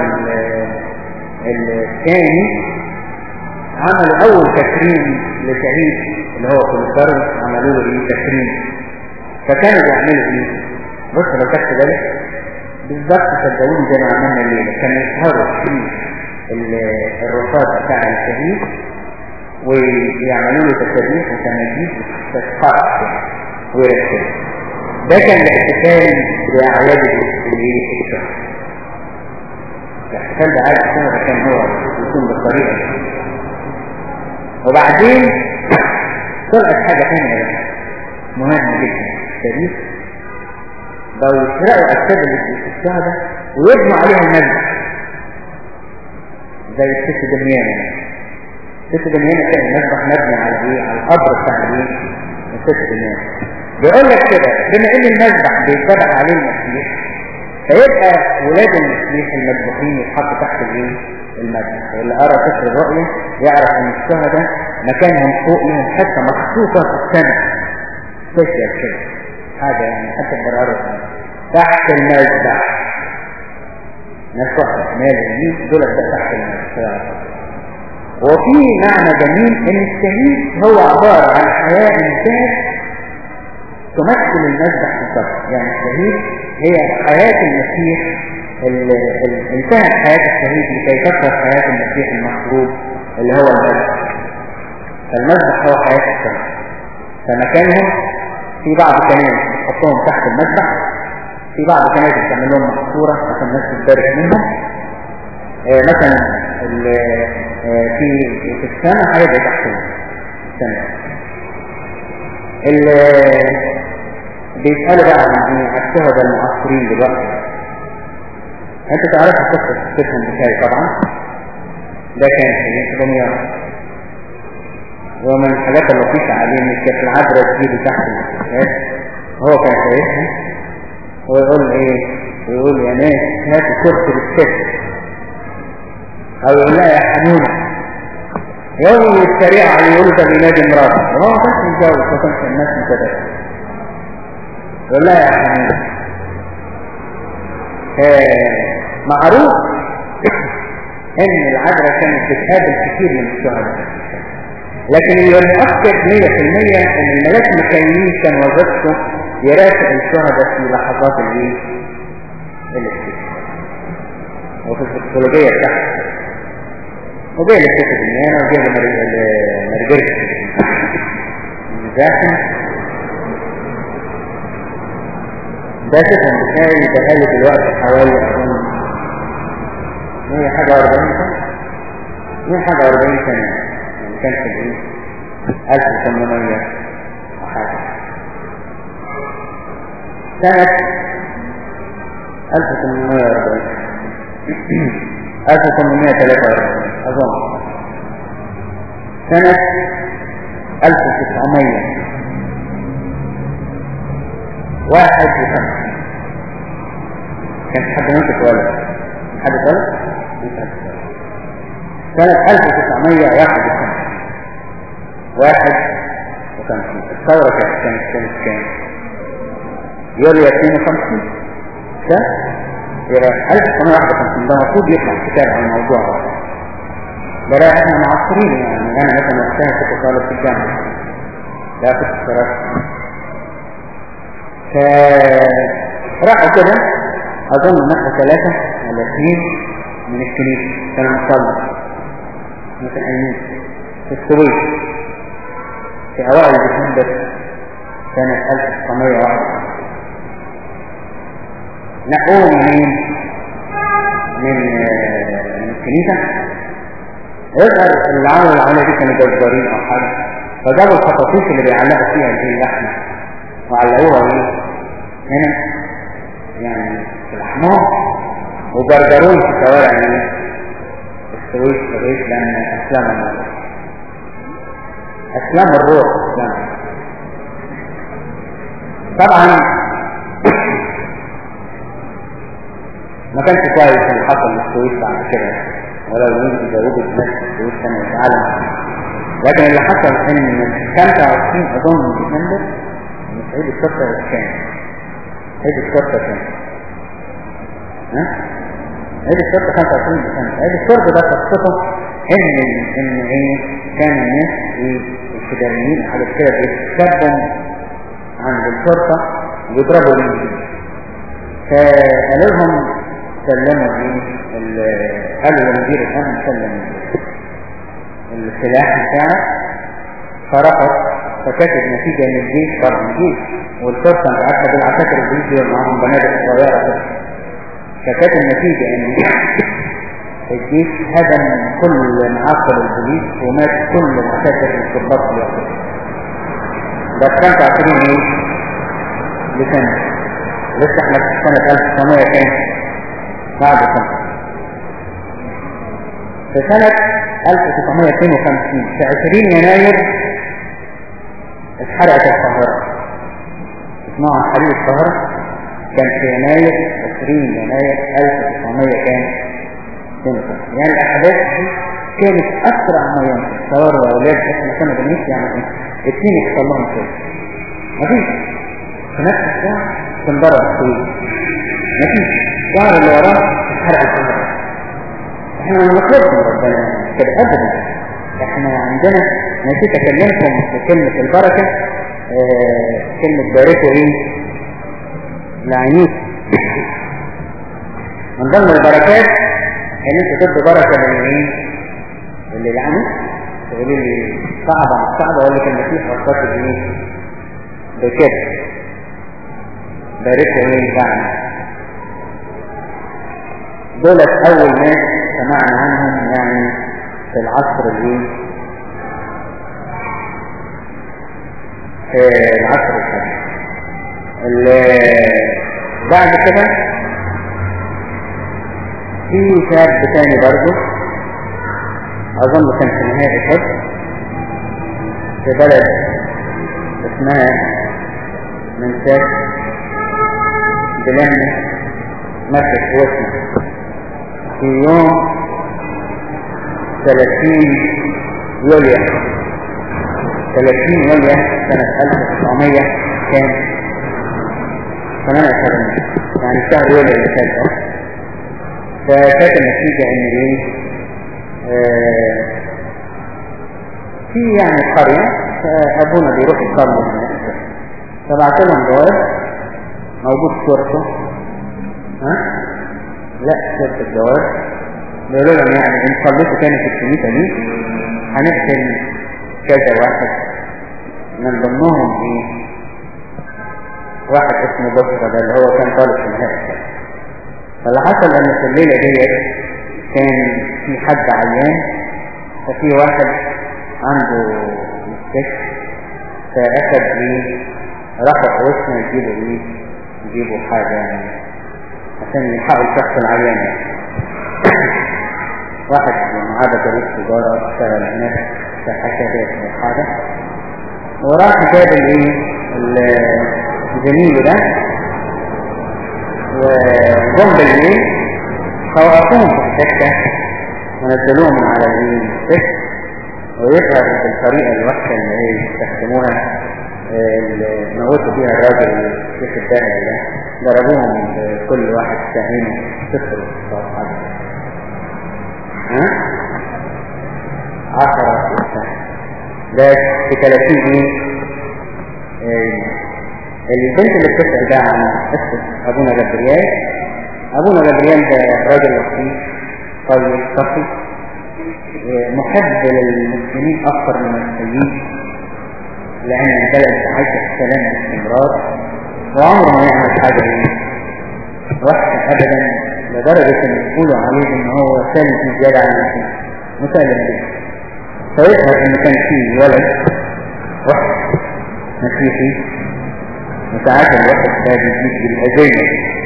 الثاني عملوا اول تكريم لشهيد اللي هو في القرن، عملوا له ايه؟ تكريم. فكانوا بيعملوا ايه؟ بص لو خدت بالك بالظبط صدقوني زي ما عملنا الليله، كانوا يسهروا فيه الرصاص بتاع الشهيد ويعملوا له تسابيح وتماجيد وتسقط ويرسل. ده كان الاحتفال بأعياد الشهر. الاحتفال بأعياد الشهر كان هو يكون بالطريقة دي. وبعدين طلعت حاجة ثانية مهمة جدا في التاريخ، بقوا يسرقوا أجساد الشهداء ويبنوا عليها المذبح زي الست دميانة. الست دميانة كان المذبح مبني على ايه؟ على القبر بتاع ايه؟ الست دميانة. بيقول لك كده بما ان المذبح بيتذبح عليه المسيح، فيبقى ولاد المسيح المذبوحين يتحطوا تحت الايه؟ المذبح. واللي قرأ سفر الرؤيا يعرف ان الشهداء مكانهم فوق لهم حته مخصوصه في السماء، سبيشال كده حاجه يعني حتى بالقرار تحت المذبح. ناس واحده مال اليمين دول تحت المذبح. وفي معنى جميل ان الشهيد هو عباره عن حياه انسان تمثل المذبح بالضبط. يعني الشهيد هي حياه المسيح اللي انتهت حياه الشهيد لكي تكثر حياه المسيح المحبوب اللي هو المذبح. فالمذبح هو حياه الشهيد. فمكانهم في بعض كنائس تحطهم تحت المذبح، في بعض كنائس تعمل لهم محصوره عشان الناس تتبارك منهم. آه مثلا آه في في السنه هيبقى تحت السنه. اللي بيسالوا بقى عن الشهداء المعاصرين دلوقتي، انت تعرف قصه ستيفن بشاي طبعا. ده كان في دمياط، ومن الحاجات اللطيفه عليه ان كانت العذراء تجيبه تحت المستشفيات، هو كان شايفها ويقول ايه؟ ويقول يا ناس هاتوا كرسي للست، او يقول لها يا حنونه، يوم يتريق عليه يقول ده بينادي مراته، وهو ما كانش متجوز، ما كانش الناس متجوزه، يقول لها يا حنونه. معروف ان العذراء كانت بتقابل كثير من الشهداء، لكن اللي مؤكد مية في المية ان الملاك ميكائيل كان وظيفته يرافق الشهداء في لحظات الايه؟ الاستشهاد. وفي الفسيولوجيه بتاعته وجاي للست دميانة وجاي لمرجرس المزاحم. ده ستفن بشاي بقاله دلوقتي حوالي هي حاجة واربعين سنة، هي حاجة واربعين سنة، يعني كان في الايه؟ ألف وثمانمية وحاجة سنة ألف وثمانمية واربعين ألف وثمانمية وثلاثة وأربعين أظن سنة ألف وتسعمية واحد وخمسين كان حد ممكن تولد حد تولد سنة ألف وتسعمية واحد وخمسين واحد وخمسين الثورة كانت كانت كانت كانت يوليو اثنين وخمسين ده يبقى ألف وتسعمية واحد وخمسين. ده المفروض يطلع كتاب عن الموضوع ده. ده لا احنا معاصرين، يعني انا مثلا وقتها كنت طالب في الجامعة، لا كنت اشتركت. فراحوا كده اظن نحو ثلاثة ولا اثنين من الكنيسة كانوا مصلى متأمين في السويس في اوائل ديسمبر سنة ألف وتسعمية واحد وخمسين. نقوم منين؟ من من الكنيسة. يظهر اللي عملوا العملية دي كانوا جزارين او حاجة، فجابوا الخطاطيف اللي بيعلقوا فيها دي اللحمة وعلقوها ايه؟ هنا يعني في الأحمر، وجرجرون في شوارع السويس لغاية لأن أسلام الروح أسلام الروح أسلام. طبعا ما كانش كويس اللي حصل للسويس بعد كده، ولا يمكن يجاوبوا الناس في السويس كانوا يتعلم. لكن اللي حصل ان خمسة وعشرين اظن ديسمبر مش عيد الشرطة كان عيد الشرطة كان ها عيد الشرطة خمسة وعشرين ديسمبر. عيد الشرطة ده قصته ان ان ايه كان الناس الفدائيين حاجة كده بيتكبوا عند الشرطة ويضربوا الانجليز، فقالوا لهم سلموا ايه قالوا لمدير الامن سلم السلاح بتاعه فرفض، فكانت النتيجة ان الجيش ضرب الجيش، والفرصة انت عارفة بالعساكر الجيش دول معاهم بنادق صغيرة كده، فكانت النتيجة ان الجيش هدم كل معسكر البوليس ومات كل العساكر الضباط في الوقت ده. كانت عشرين ايه لسنة، لسه احنا في سنة ألف وتسعمية كام بعد سنة، في سنة ألف وتسعمية اتنين وخمسين في عشرين يناير اتحرقت القاهرة. اسمعوا حريق القاهرة كان في يناير عشرين يناير ألف وتسعمية كام سنة. يعني الأحداث دي كانت أسرع ما يمكن. صوروا يا أولاد احنا كنا بنمشي يعني اتنين يحصل لهم كده مفيش في نفس الساعة تنضرب الطويل مفيش الشهر اللي وراه اتحرق القاهرة. احنا ما نطلبش من ربنا كده ابدا. احنا عندنا نسيت اكلمكم في كلمة البركة، اه كلمة باركوا ايه لعينيك. من ضمن البركات ان انت تدي بركة للايه اللي لعنيك. تقولي لي صعبة مش صعبة، اقول لك المسيح وصفت ايه بكده باركوا ايه لعنيك. دولت اول ناس سمعنا عنهم يعني في العصر اللي في العصر الحديث. بعد كده في شاب تاني برضه اظن كان في نهاية الحج في بلد اسمها منساك بلان مسك واسمه في يوم ثلاثين يوليو ثلاثين يوليو سنة ألف وتسعمية كان ثمانية وسبعين يعني شهر يوليو اللي فات ده. فكانت النتيجة ان ايه آه في يعني قرية فابونا بيروح يصلي هناك، فبعت لهم جواب موجود صورته ها لا صورة الجواب بيقولوا لهم يعني ان صليتوا تاني في الكنيسة دي هنقتل كذا واحد، من ضمنهم ايه واحد اسمه بكرة ده اللي هو كان طالب في الهاتف. فاللي حصل ان في الليلة دي كان في حد عيان، ففي واحد عنده مستشفى فاخد ايه رفع واسمه يجيبوا ايه يجيبوا حاجة يعني عشان يلحقوا الشخص العيان. واحد معاه بكالوريوس تجارة اشتغل هناك في حكاية حاجة، وراح جاب الايه الزميل ده وجم بالليل فوقفوهم في السكة ونزلوهم من على السكة، ويظهر بالطريقة الوحشة اللي هي يستخدموها اللي موتوا بيها الراجل الشيخ الدهري ده، ضربوهم كل واحد سهين صفر صفحة ها عشرة صفحة ده في ثلاثين ايه البنت اللي بتسأل بقى عن قصة ابونا جبريال. ابونا جبريال ده راجل لطيف طيب صفي محب للمسلمين اكثر من المسيحيين، لان البلد عايشة في سلام باستمرار وعمره ما يعمل حاجة وحشة ابدا، لدرجة ان يقولوا عليه ان هو سالم في زيادة عن المسيح مسالم به. فيظهر ان كان فيه ولد وحش مسيحي وساعات الوحش ده بيجيب الأذية،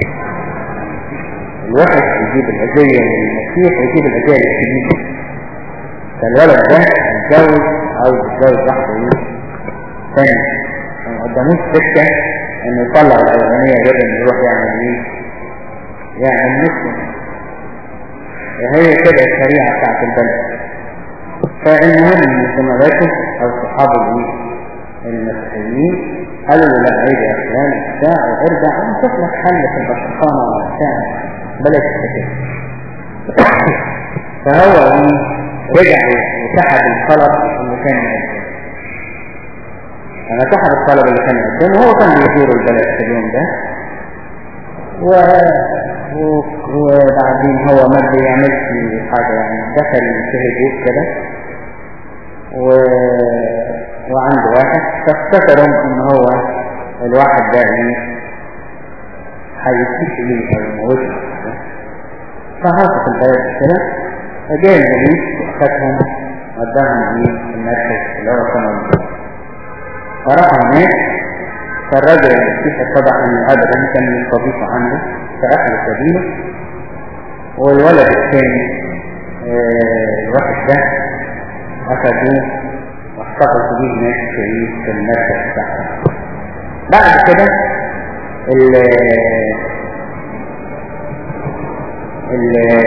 الوحش يجيب الأذية للمسيح ويجيب الأذية للكنيسة. فالولد ده يتجوز أو يتجوز واحدة ايه ثاني ما قداموش سكة انه يطلع الأولانية غير انه يروح يعمل ايه يعمل مسلم. هي كده الشريعة بتاعت البلد. فالمهم ان زملاته او صحابه المسيحيين قالوا له لا عيب يا فلان بتاع وارجع ونشوف لك حل في البطحانة بتاع بلاش كده. فهو رجع وسحب الطلب اللي كان يقدمه. انا سحب الطلب اللي كان يقدمه، هو كان بيزور البلد في اليوم ده و... وبعدين هو ما بيعملش حاجة يعني، دخل في هدوء كده و... وعنده واحد، فافتكروا ان هو الواحد ده ايه هيسيش ليه او يموته، فهربت البلد كده، فجاء البوليس واخدهم وداهم ايه المركز اللي هو كانوا فراحوا هناك. فالراجل المسيح اتضح ان ابدا كان يستضيف عنده فاخذ سبيله، والولد الثاني آه الواحد ده اخذوه واحتفظوا بيه هناك في المركز بتاعهم. بعد كده ال ال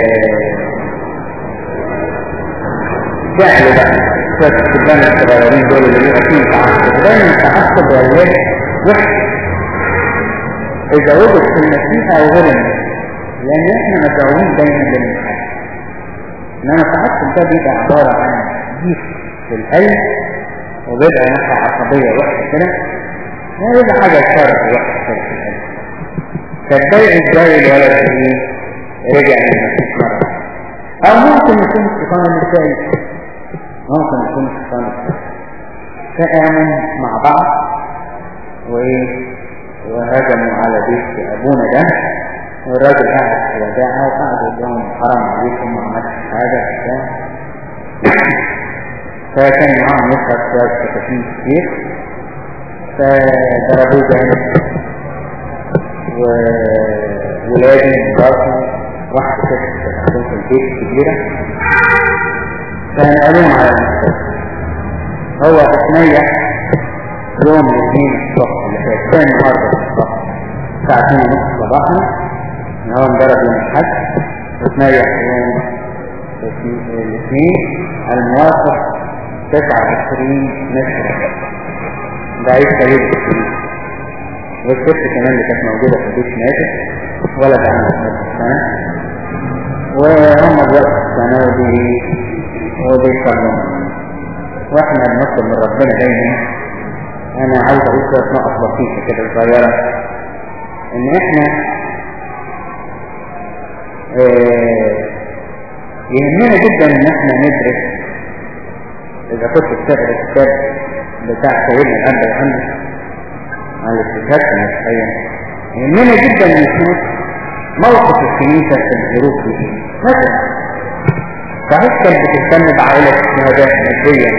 فعلوا بقى شوية الشبان الصغيرين دول اللي بيبقى فيه تعصب، دايما التعصب والله وحش إذا وجد في المسيح أو غير المسيح، لأن إحنا مدعوين دايما للمسيح. إنما التعصب ده بيبقى عبارة عن جيش في القلب، وبيبقى ناحية عصبية وحشة كده، وبيبقى حاجة شرط وحشة كده في القلب. فالبيع ازاي الولد ايه رجع للمسيح مرة، أو ممكن يكون الشيطان النسائي، ممكن يكون الشيطان النسائي فآمن مع بعض وإيه وهجموا على بيت أبونا ده، والراجل قاعد في وداعه وقعد يقول لهم حرام عليكم ما عملتش حاجة بتاع. فكان معاهم يسرق شوية كتاكين كتير، فضربوه جامد، وولادي مباركة واحدة كده في البيت كبيرة، فنقلوهم على المستشفى. هو اتنيح يوم الاثنين الصبح اللي فات، كان النهارده الصبح الساعة اتنين ونص صباحا، ان هو انضرب يوم الحد، واتنيح يوم الاثنين الموافق تسعة وعشرين متر، ده عيد خليل الشريف. والست كمان اللي كانت موجودة في البيت ماتت، ولد عنده خمسة سنة، وهم الوقت السنة وبيصلون. واحنا بنطلب من ربنا دايما، انا عايز اقول شوية نقط بسيطة كده صغيرة، ان احنا اه يهمنا جدا ان احنا ندرس. اذا كنت بتقرا الكتاب بتاع سيدنا الاب يوحنا على الاستشهاد المسيحية، يهمنا جدا ان نشوف موقف الكنيسة في الظروف دي. مثلا صحيح كانت بتهتم بعائلة الشهداء ماديا،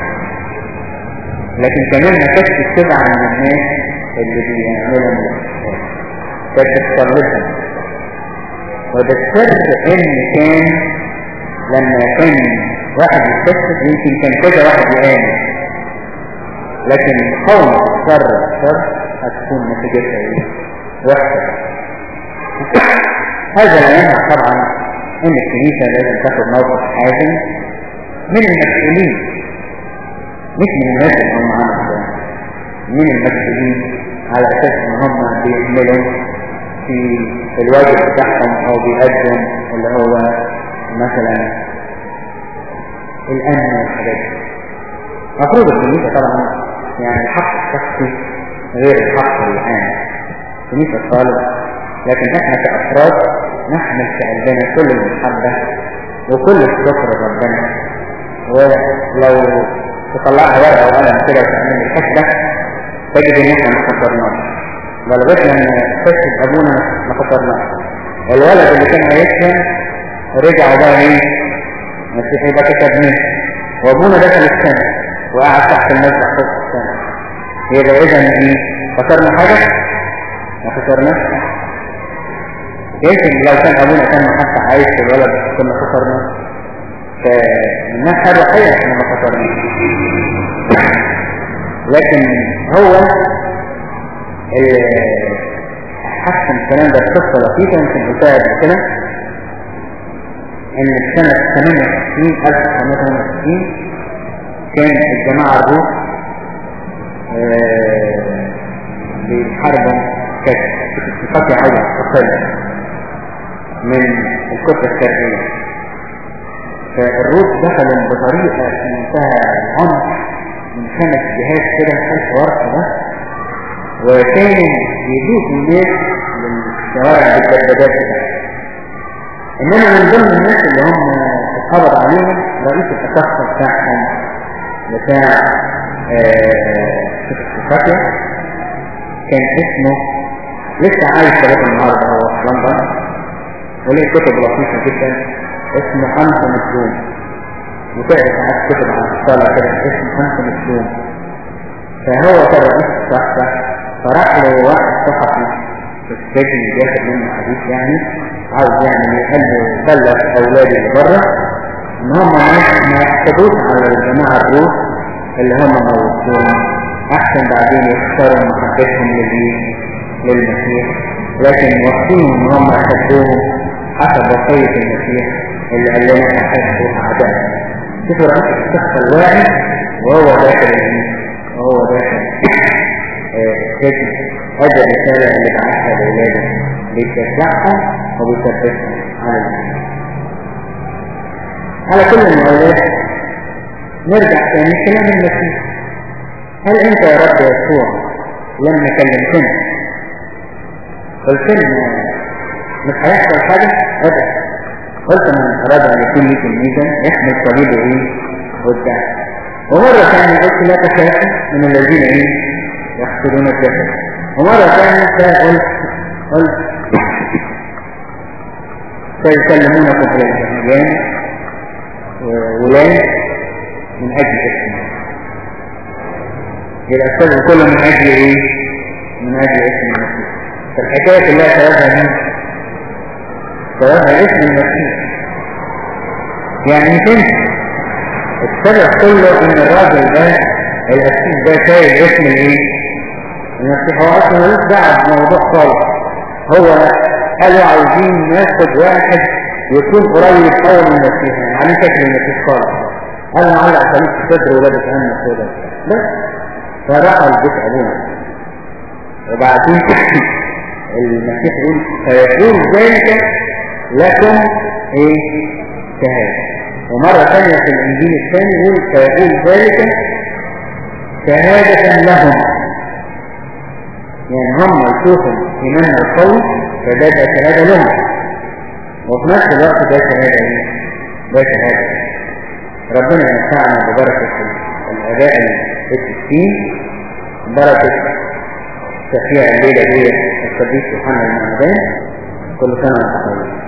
لكن كمان ما كانتش بتبع عن الناس اللي بيعملوا الاستشهاد، كانت بتصلحهم. وده السر ان كان لما كان واحد يستشهد يمكن كان كذا واحد يآمن، لكن قوم الشر الشر هتكون نتيجتها ايه؟ وحشة. هذا لا يمنع طبعا ان الكنيسة لازم تاخد موقف حازم من المسؤولين، مش من الناس اللي هم عملوا، من المسؤولين، على اساس ان هم بيعملوا في الواجب بتاعهم او بيقدم اللي هو مثلا الامن والحاجات دي. مفروض الكنيسة طبعا يعني الحق الشخصي غير الحق العام، الكنيسة طالب، لكن احنا كأفراد نحمل في قلبنا كل المحبة وكل الشكر لربنا. ولو تطلعها ورقة وقلم كده وتعمل الحسبة تجد ان احنا ما خسرناش، ولغاية لما تشهد ابونا ما خسرناش. الولد اللي كان هيسلم رجع بقى ايه مسيحي بقى كتب مين، وابونا دخل السنة وقعد تحت المسبح فوق السنة. يبقى اذا ايه خسرنا حاجة؟ ما خسرناش. يمكن لو كان ابونا كان حتى عايش في الولد كنا خسرنا، فالناحية الروحية احنا ما خسرناش. لكن هو حسن الكلام ده قصة لطيفة يمكن قلتها قبل كده، ان السنة ثمانية وستين ألف وتسعمائة وثمانية وستين كان الجماعة الروس بيحاربوا كانت عايزة تقل من الكتلة الشرقية. فالروس دخلوا بطريقة في منتهى العنف من خمس جهات كده خلف ورقة ده، وكان يدوس الناس للشوارع بالدبابات بتاعته. إنما من ضمن الناس اللي هم اتقبض عليهم رئيس التكفل بتاعهم بتاع الفتية كان اسمه لسه عايش لغاية النهارده هو في لندن وليه كتب لطيفة جدا اسمه أنت مسلوم وتعرف عايز كتب عن الصلاة كده اسمه أنت مسلوم. فهو كان رئيس التكفل فراح له واحد صحفي في السجن بياخد منه حديث يعني عاوز يعني يبلغ أولادي اللي بره إن هم ما يحسدوش على الجماعة الروس اللي هم موجودين أحسن بعدين يختاروا محبتهم للمسيح لكن وصيهم إن هم يحبوهم حسب وصية المسيح اللي قال لنا يحبوا أعدائهم. شوفوا رئيس التكفل الواعي وهو داخل وهو داخل السجن هذا الرسالة اللي بعثها لأولاده بيشجعهم وبيثبتهم على المسيح. على كل الأولاد نرجع تاني كلام المسيح. هل أنت يا رب يسوع لما كلمتنا قلت لنا مش هيحصل حاجة؟ أبدا. قلت من أراد أن يكون لي تلميذا يحمل صليبه إيه قدام. ومرة ثانية قلت لا تخافوا من الذين إيه يقتلون الجسد. ومرة ثانية قلت قلت سيكلمونكم في الأحيان ولاية من أجل اسمه. يبقى السبب كله من أجل إيه؟ من أجل اسم المسيح. فالحكاية كلها سببها مين؟ سببها اسم المسيح. يعني تنسى السبب كله إن الراجل ده الأسيس ده شايل اسم الإيه؟ المسيح. هو أصلا ملوش دعوة بموضوع خالص. هو قالوا عاوزين ناخد واحد يكون قريب أول من المسيح يعني شكل المسيح خالص. قال معلق صليب في صدر ولادة أمن كده بس. فراحوا البيت أبونا وبعدين المسيح يقول فيقول ذلك لكم ايه شهادة. ومرة ثانية في الإنجيل الثاني يقول فيقول ذلك شهادة لهم. يعني هم يشوفوا إيماننا القوي فده ده شهادة لهم وفي نفس الوقت ده شهادة ايه؟ ده شهادة. ربنا ينفعنا ببركة الأداء الستين بركة تشفيع الليلة دي القديس يوحنا المعمدان. كل سنة وانتم طيبين.